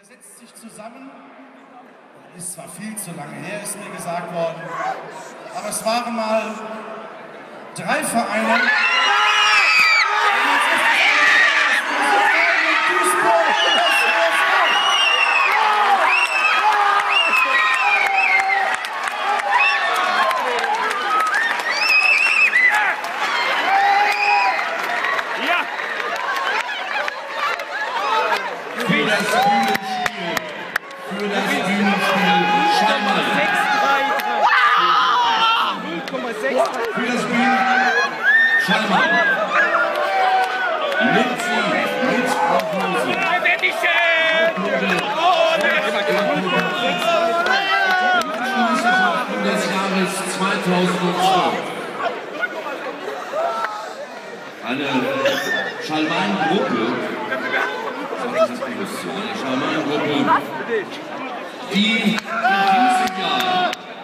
setzt sich zusammen, ist zwar viel zu lange her, ist mir gesagt worden, aber es waren mal 3 Vereine. Für das Bühnenspiel Schallmann. Für das Bühnenspiel Schallmann. Mit Prognose. Meisterschaften des Jahres 2012. Eine Schallmann-Gruppe. Eine Schallmann-Gruppe, die in diesem Jahr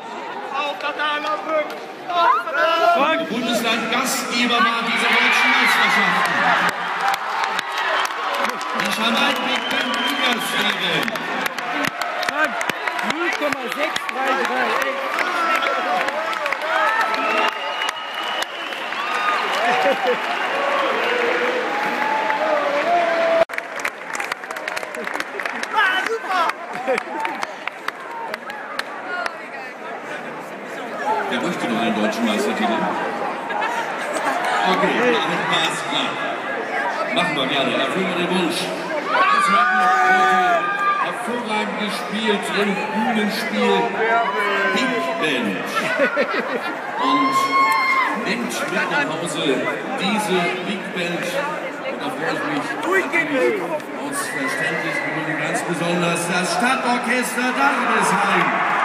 Bundesland Gastgeber war dieser deutschen Meisterschaften. Die Schallmann-Big-Band-Ligasiegerin. 0,633. Wer möchte noch einen deutschen Meistertitel? Okay, alles klar. Machen wir gerne, erfüllen wir den Wunsch. Es wird heute hervorragend gespielt im Bühnenspiel Big Band. Und nimmt mit nach Hause diese Big Band. Und da freue ich mich aus verständlichen Gründen ganz besonders das Stadtorchester Dardesheim.